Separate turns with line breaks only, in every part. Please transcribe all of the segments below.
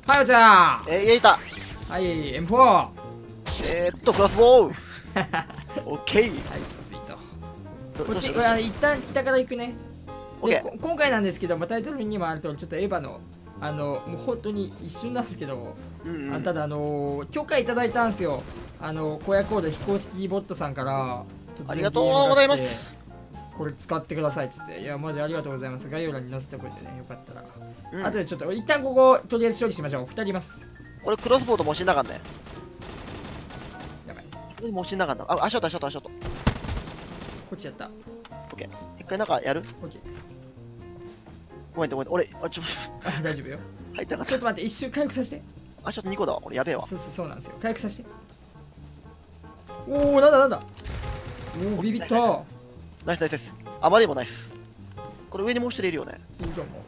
はい、お茶
いた。
はい、M4 は
クロスボウオッケー。
い、きついと。
ど
こっち、
どうした
一旦北から行くね。で、
オッケー。
今回なんですけど、タイトルにもあるとおり、ちょっとエヴァの、もう本当に一瞬なんですけど、
うんうん。
ただ、許可いただいたんですよ。荒野コード非公式ボットさんから、突然
ありがとう
DM が来て
ございます。
これ使ってくださいっつって、いや、マジありがとうございます。概要欄に載せておいてね、よかったら。
うん
あとでちょっと、一旦ここ、とりあえず処理しましょう。2人います。
これクロスボウともう死んなかんね。
やばい。
もう死んなかんだ。あ、足音。
こっちやった。
オッケー。一回なんかやる？
オッケー。
ごめん。俺、
あ、大丈夫よ。
入ったかった。
ちょっと待って、一瞬回復させて。
足音2個だわ。俺やべえわ。
そうなんですよ。回復させて。おお、なんだ。おお、ビビった。
ナイス。あまりにもナイス。これ上にもう一人いるよね。
どうも。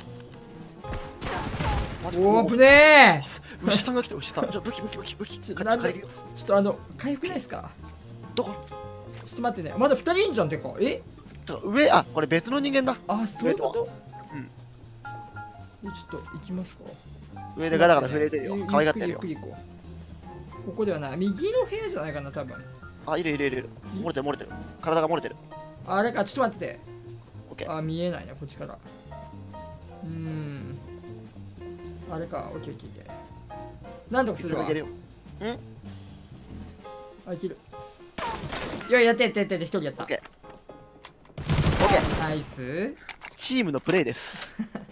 マジ
おお、ぶねー。
牛さんが来て、牛さん。武器。
なんで
借りるよ。
ちょっと回復ないですか？
どこ？
ちょっと待ってね。まだ2人いんじゃんてか。え？
上、あ、これ別の人間だ。
あ、そういうこと？
うん。
ちょっと行きますか。
上でガタガタ震えてるよ。可愛がってるよ。
ゆっくり行こう。ここではない。右の部屋じゃないかな、多分。
あ、いる。漏れてる。体が漏れてる。
あれか、ちょっと待ってて。
オッケー。
あ、見えないな、こっちから。あれか、オッケー。なんとかするわ。
いけるよ。
あ、いける。いや、やって、一人やった。
オッケー。
ナイス。
チームのプレイです。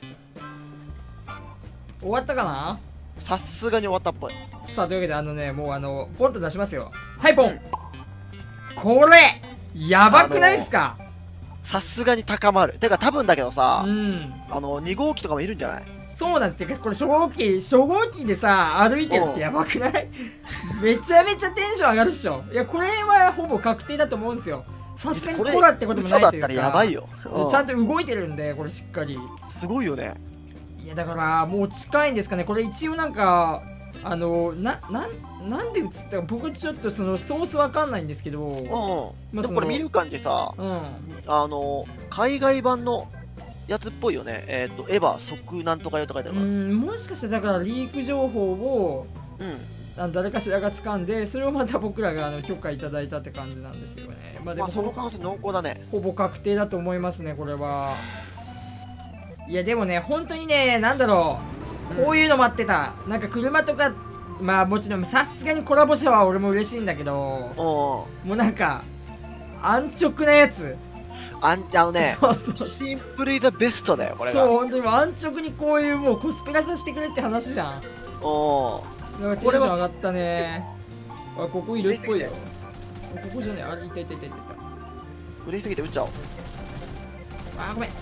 終わったかな？
さすがに終わったっぽい。
さあ、というわけで、もうポンと出しますよ。はい、ポン、これやばくないっすか？
さすがに高まる。てか多分だけどさ、
2
号機とかもいるんじゃない？
そうなんです。てか、これ初号機でさ、歩いてるってやばくないめちゃめちゃテンション上がるっしょ。いや、これはほぼ確定だと思うんですよ。さすがにコラってこともないというか。
嘘だったらやばいよ。
ちゃんと動いてるんで、これしっかり。
すごいよね。
いや、だからもう近いんですかね。これ一応なんかなんで映ったか僕ちょっとそのソースわかんないんですけど、
でもこれ見る感じさ、海外版のやつっぽいよね。エヴァ即なんとかよとか書いてあるから。
もしかしてだからリーク情報を誰かしらが掴んで、それをまた僕らが許可いただいたって感じなんですよね。でも
その可能性濃厚だね。
ほぼ確定だと思いますね、これは。いや、でもね、本当にね、なんだろう、こういうの待ってた。なんか車とか、もちろんさすがにコラボ車は俺も嬉しいんだけど、もうなんか安直なやつ。
そうシンプルイザベストだよ、これが。
そう、本当にもう安直にこういうもうコスプレさせてくれって話じゃん。なんかテンション上がったね。あ、ここいるっぽいよ。ここじゃねえ、あれ、いた。
嬉しすぎて撃っちゃおう。
ごめん。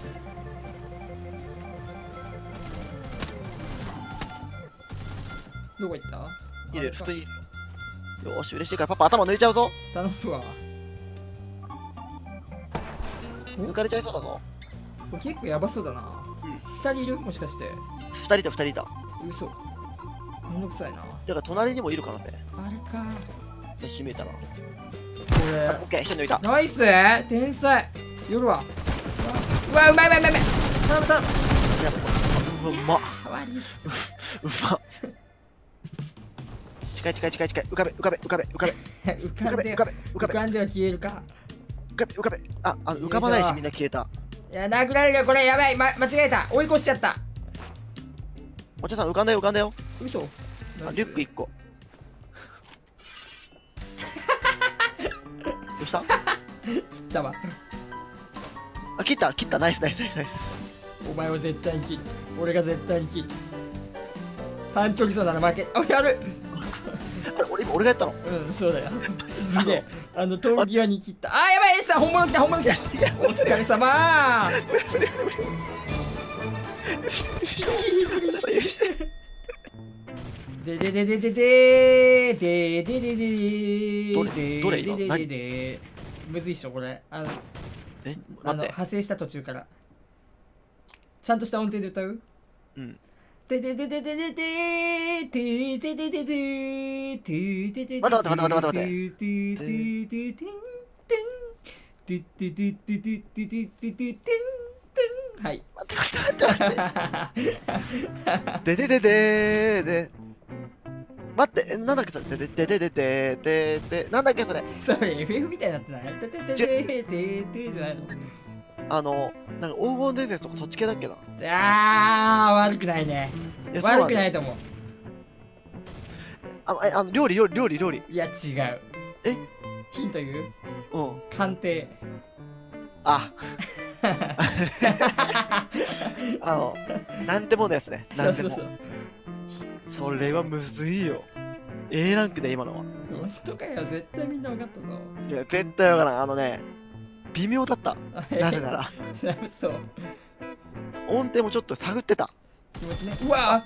どこ行った？
いる、普通に。よし、嬉しいからパパ頭抜いちゃうぞ。
頼むわ。
抜かれちゃいそうだぞ。
これ結構やばそうだな。2人いる？もしかして。
2人いた。
嘘。めんどくさいな。
だから隣にもいる可能性。
あれか。
よし、見えたな。
これ。
オッケー、1人抜いた。
ナイス！天才。夜は。うわ、うまい。頼む。
うまっ。うまっ。近い。浮かべ。
浮かんでは消えるか。
浮かべ。浮かばないしみんな消えた。
いや、殴られるよ、これやばい。間違えた。追い越しちゃった。
お茶さん浮かんだよ。
嘘。
リュック1個。どうした？
切ったわ。
切った。ナイス。
お前は絶対に切る。俺が絶対に切る。短距離走なら負け。やる。
俺がやったの？
そうだよ。すげえ。遠際に切った。やばい。本物来た。お疲れ様。むずいっしょこれ。派生した途中からちゃんとした音程で歌う？待って。 はい。
待って待って待って。ででででで。待って、なんだっけそれ。ででででででで。なんだっけそれ。
それ FF みたいになってない？ててててててじゃないの？
なんか黄金伝説とかそっち系だっけな。
悪くないね。悪くないと思う。
料理。
いや、違う。
え？
ヒント言う？
うん。
鑑定。
あ。なんでもですね。なんでも。それはむずいよ。A ランクで今のは。
本当かよ、絶対みんな分かったぞ。
いや、絶対分からん。微妙だった。なぜなら。
そう。
音程もちょっと探ってた。
気持ちね。うわ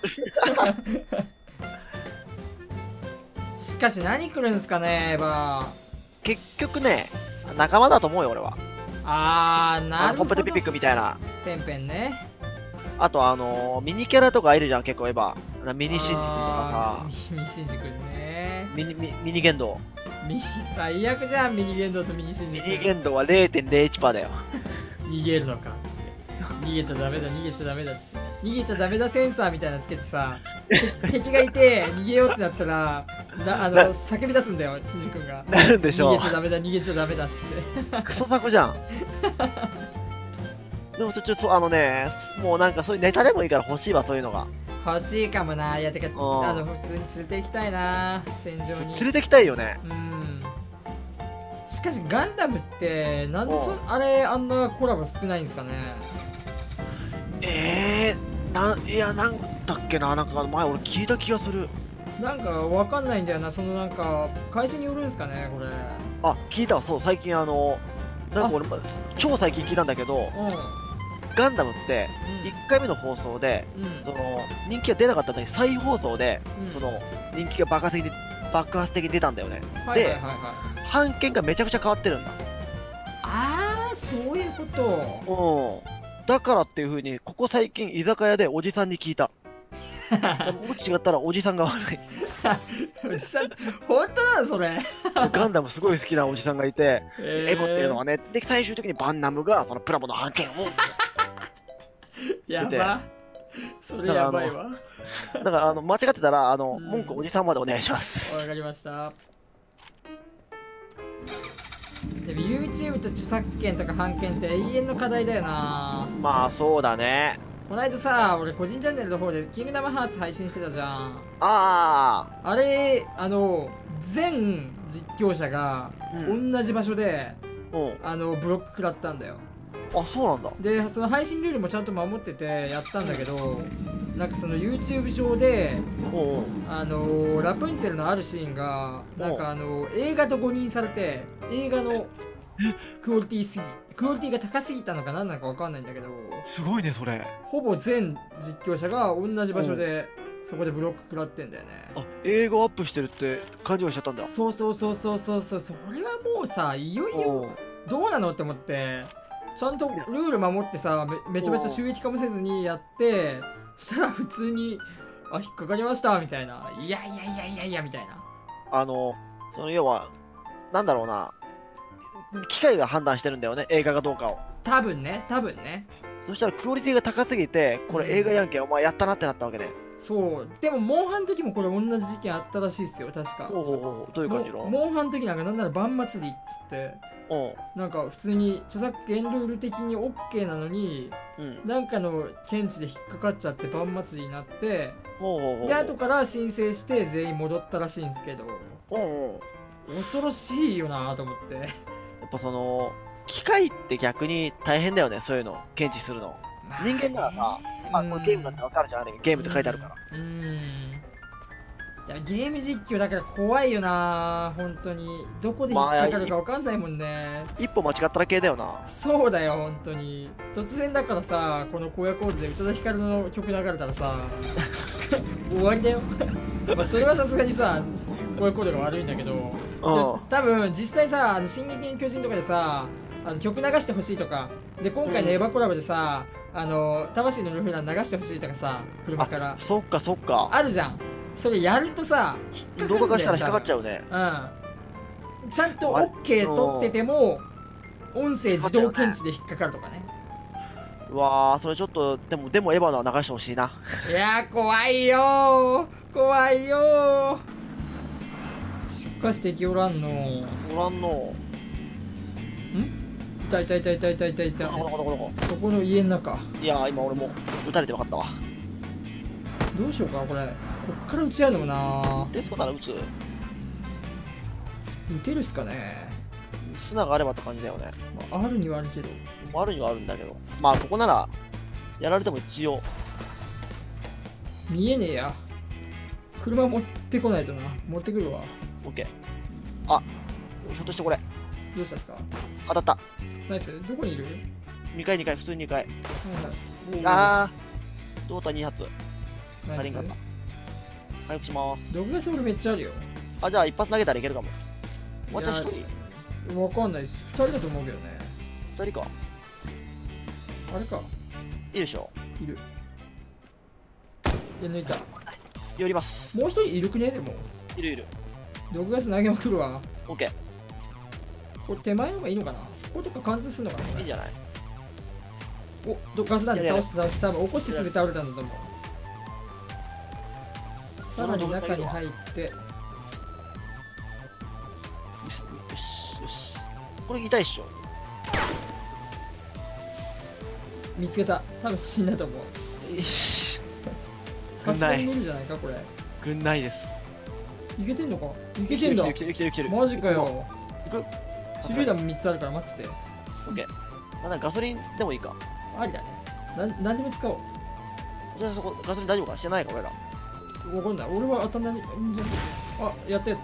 しかし何来るんすかね、エヴァ。
結局ね、仲間だと思うよ、俺は。
なるほど。
コンペティピピックみたいな。
ペンペンね。あ
とミニキャラとかいるじゃん、結構エヴァ。ミニシンジ君とか
さ。ミニシンジ君ね。
ミニゲンド。
最悪じゃん、ミニゲンドとミニシンジ君。
ミニゲンドは 0.01% だよ。
逃げるのかっつって。逃げちゃダメだ、逃げちゃダメだっつって。逃げちゃダメだセンサーみたいなのつけてさ、敵がいて逃げようってなったら、叫び出すんだよ、シンジ君が。
なるんでしょ。
逃げちゃダメだ、逃げちゃダメだっつって。
クソザコじゃん。でももうなんかそういうネタでもいいから欲しいわ、そういうのが。
欲しいかもな。いや、てか、普通に連れて行きたいな、戦場に。
連れて行きたいよね。
しかし、ガンダムって、なんであんなコラボ少ないんですかね。
いや、なんだっけな、なんか前俺聞いた気がする。
なんかわかんないんだよな、なんか、会社によるんですかね、これ。
聞いたわ、そう、最近なんか俺、超最近聞いたんだけど、ガンダムって1回目の放送で、人気が出なかったのに再放送で、人気が爆発的に出たんだよね。で、版権がめちゃくちゃ変わってるんだ。
そういうこと。
だからっていう風にここ最近居酒屋でおじさんに聞いた。もし違ったらおじさんが悪い。
おじさん、本当なのそれ。
ガンダムすごい好きなおじさんがいて、エボっていうのはね、で最終的にバンナムがそのプラモの版権を
やば。それやばいわ。
だから間違ってたら文句おじさんまでお願いします。
わかりました。でも YouTube と著作権とか版権って永遠の課題だよな。
まあそうだね。
この間さ、俺個人チャンネルの方でキングダムハーツ配信してたじゃん。
あ
れ全実況者が同じ場所で、ブロック食らったんだよ。
そうなんだ。
でその配信ルールもちゃんと守っててやったんだけど、なんかその YouTube 上でラプンツェルのあるシーンがなんか映画と誤認されて、映画のクオリティが高すぎたのか何なのか分かんないんだけど、
すごいねそれ。ほ
ぼ全実況者が同じ場所でそこでブロック食らってんだよね。
映画アップしてるって勘違いしちゃったんだ。
そう、それはもうさ、いよいよどうなのって思って、ちゃんとルール守ってさ、めちゃめちゃ収益化もせずにやって、したら普通に引っかかりましたみたいな、いやみたいな。
その要はなんだろうな、機械が判断してるんだよね、映画かどうかを。
多分ね。
そしたらクオリティが高すぎて、これ映画やんけ、お前やったなってなったわけね。
そう。でもモンハンの時もこれ同じ事件あったらしいっすよ、確か。
どういう感じの？
モンハンの時なんかなんなら晩祭りっつって、なんか普通に著作権ルール的に OK なのに、なんかの検知で引っかかっちゃって晩祭りになって、で後から申請して全員戻ったらしいんですけど、恐ろしいよなと思って。やっ
ぱその機械って逆に大変だよね、そういうの検知するの。人間ならさ、これゲームだって分かるじゃん、ゲームって書いてあるから。
ゲーム実況だから怖いよな、本当に。どこで引っかかるか分かんないもんね。
一歩間違ったら系だよな。
そうだよ、本当に。突然だからさ、この荒野コードで宇多田ヒカルの曲流れたらさ、終わりだよ。それはさすがにさ、荒野コードが悪いんだけど、多分実際さ、進撃の巨人とかでさ、曲流してほしいとか、で今回のエヴァコラボでさ、魂のルフラン流してほしいとかさ、車から。
そっか。あ
るじゃん。それやるとさ、
動画化したら引っかかっちゃうね。
ちゃんと OK 取ってても、音声自動検知で引っかかるとかね。
うわー、それちょっと、でもエヴァのは流してほしいな。
いやー、怖いよー、怖いよー。しかし敵おらんの。
おらんの。
いたいたいたいたいたいたいた。
どこ。
そこの家の中。
いやー、今俺も撃たれて分かったわ。
どうしようかこれ。こっから撃ち合うのもな。
デスコなら撃つ。
撃てるっすかね。
砂があればって感じだよね。
まあ、あるにはあるけど。
あるにはあるんだけど。まあ、ここなら、やられても一応。
見えねえや。車持ってこないとな。持ってくるわ。
オッケー。あ、ひょっとしてこれ。
どうしたっすか。
当たった。
ナイス。どこにいる。
2回、普通に2回。
はいはい。
あー、ドータ2発。
ナイス。
足りんかった。回復します。
毒ガス俺めっちゃあるよ。
あ、じゃあ一発投げたらいけるかも。もうちょい1人。
わかんないっす。2人だと思うけどね。
2人か。
あれか。
いいでしょ。
いる。抜いた。
寄ります。
もう一人いるくねでも。
いる。
毒ガス投げまくるわ。
オッケ
これ手前の方がいいのかな。これとか貫通するのかな。
ー。いいんじゃない？
お、ガス弾で倒して多分起こしてすぐ倒れたんだと思う。さらに中に入って。
よし。これ痛いっしょ。
見つけた。多分死んだと思う。
よし。
さすがに無理じゃないかこれ。
軍ないです。
いけてんのか。いけてんだ。
いける。
マジかよ。
行く。
手榴弾3つあるから待ってて。
オッケー。なんならガソリンでもいいか。
ありだね。なんでも使おう。
じゃあそこガソリン大丈夫かな？してないか俺ら。
わかんない。俺は当たんない。あ、やった。いった。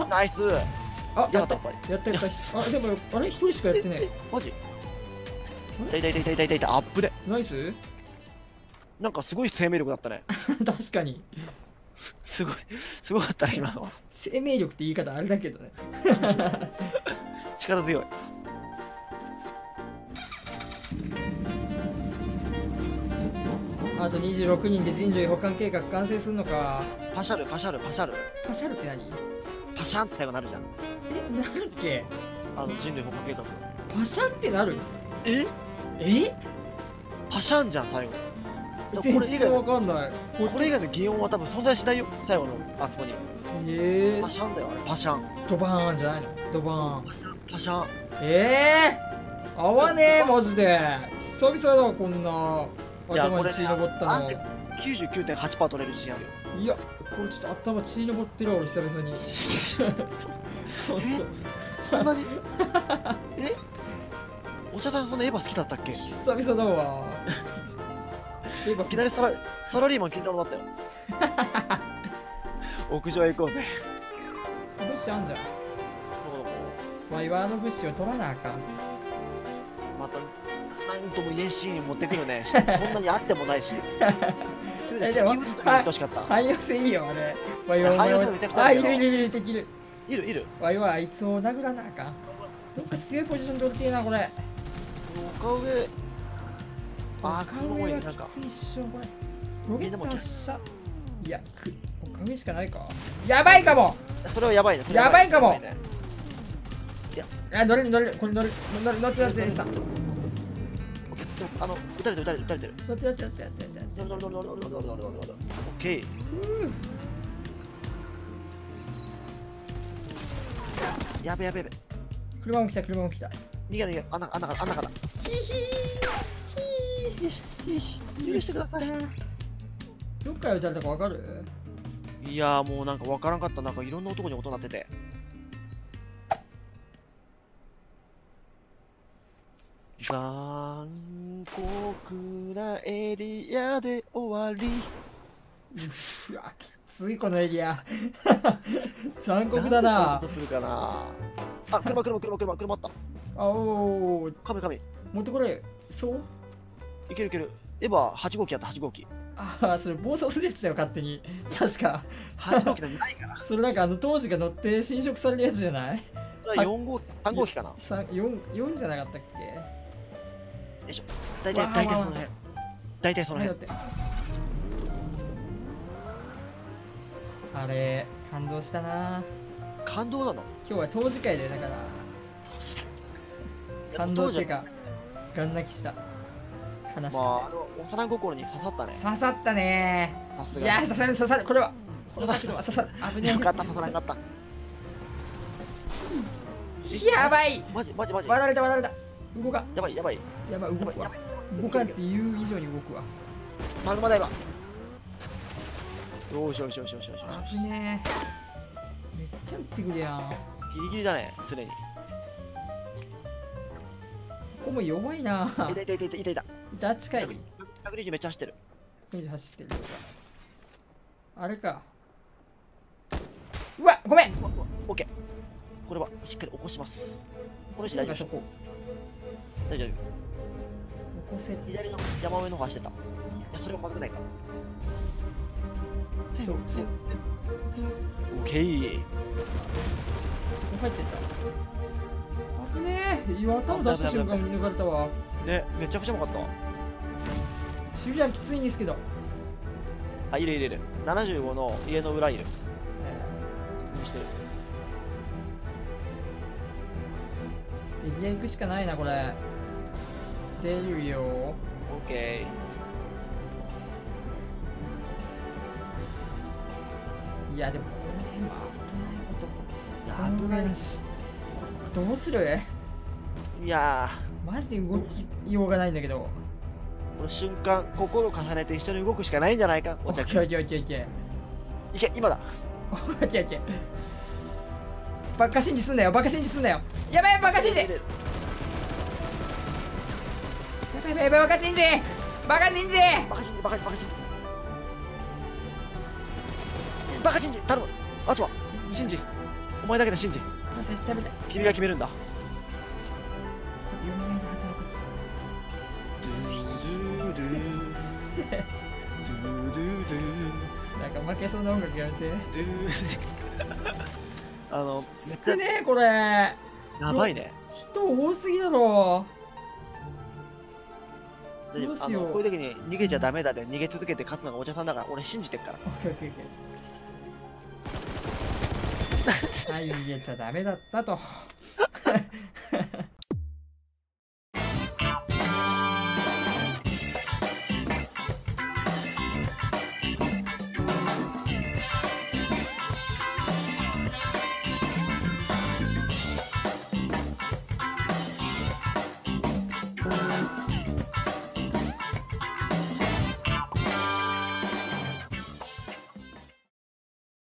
ナイス。
あ、やった。
やっぱり。
あ、でも、あれ一人しかやってねえ。
マジ？痛い。アップで。
ナイス。
なんかすごい生命力だったね。
確かに。
すごかったね、今のは。
生命力って言い方あれだけどね。
力強い。
あと26人で人類保管計画完成するのか。
パシャル。
パシャルって何？
パシャンって最後なるじゃん。
なるっけ？
人類保管計画。
パシャンってなる？
えパシャンじゃん、最後。
全然わかんない。
これ以外の擬音は多分存在しないよ、最後のあそこに。パシャンだよ、あれ。パシャン。
ドバーンじゃないの？ドバーン。
パシャン。
合わねえ、マジで。久々だ、こんな。頭に血登ったの。
99.8% 取れる自信あるよ。
いや、これちょっと頭血登ってるわ、俺久々に。
そんなにお茶さんこのエヴァ好きだったっけ？
久々だわ。
いきなりサラリーマン聞いたのだったよ。屋上へ行こうぜ。
物資あんじゃん。ワイワーの物資を取らなあかん。
またなんとも言えんシーンに持ってくるね。そんなにあってもないし。
でも汎用性いいよあれ。ワイワー
汎用性めちゃくちゃあるけど。
いる。ワイワーあいつを殴らなあかん。どっか強いポジション取ってえなこれ。
丘上。あ、
丘上はきついっしょこれ。ロケット発射。いや、丘上しかないか。やばいかも。
それはやばいね。
やばいかも。
いや、
乗れ、これ乗ってさ。
撃たれてる。乗って。オッケー。やべ。
車も来た。
逃げ。穴から。許してください。
どっから撃たれたかわかる？
いやーもうなんかわからんかった。なんかいろんな男に音鳴ってて。残酷なエリアで終わり。
うわ、きついこのエリア。残酷だな。
どうするかな。あ、車あった。
あおー。
神。
持ってこれ。そう？
いける。エヴァ8号機やった、8号機。
ああ、それ暴走するやつだよ、勝手に。確か。
8号機なんてないから。
それなんか当時が乗って侵食されるやつじゃない？
それは3号機かな。
4じゃなかったっけ？
よいしょ。大体その辺。大体その辺。
あれ、感動したな。
感動なの？
今日は当時会だよ、だから。感動ってか、ガン泣きした。 悲しい。
まあ幼心に刺さったね。
刺さったね。
さすが
いや、刺さる刺さる。これは刺さる。危ね
よかった、刺さらなかった。
え。やばい。
マジマジマジ。
割られた割られた。動か。
やばいやばい。
やばい、動くわ。
やばい。
動かんって言う以上に動くわ。
マグマダイバー。よしよしよしよしよし。
危ねえ。めっちゃ撃ってくるやん。
ギリギリだね、常に。
ここも弱いな。
いたいたいたいたいたいた。
あっちかい。
120めっちゃ走ってる。
走ってる。あれか。うわ、ごめん。
オッケー。これはしっかり起こします。この人大丈夫。
そこ。
大丈夫。
起こせる。
左の山上の方走ってた。いや、それはまずくないか。セーフ、セーフ。オッケー。
入ってった。危ねえ。岩田を出した瞬間に抜かれたわ。
ね、めちゃくちゃうまかった。
シュリアンきついんですけど。
あ、いるいるいる。75の家の裏いる。してる。エリア行くしかないな、これ。出るよ。 オッケ
ー。いや、でもこの辺は危ないこと。
いや、危ない
し。どうする？
いや
マジで動きようがないんだけど。
この瞬間、心を重ねて一緒に動くしかないんじゃないか。
オッケーオッケーオッケーオッケ
ー。いけ、今だ。
オッケーオッケー。バカ信じすんなよ、バカ信じすんなよ。やばい、バカ信じ。やばいやばいやばい、バカ信じ。バカ信じ。
バカ信じ、バカ信じ、バカ信じ。バカ信じ、頼む。あとは、信じ。お前だけで信じ。
絶対無理だ。
君が決めるんだ。
有名な働くち。なんか負けそうな音楽やめて。少ねえこれ。や
ばいね。
人多すぎだろ。
大丈夫。こういう時に逃げちゃダメだで逃げ続けて勝つのがお茶さんだから俺信じてっから。
オッケーオッケーオッケー。はい、逃げちゃダメだったと。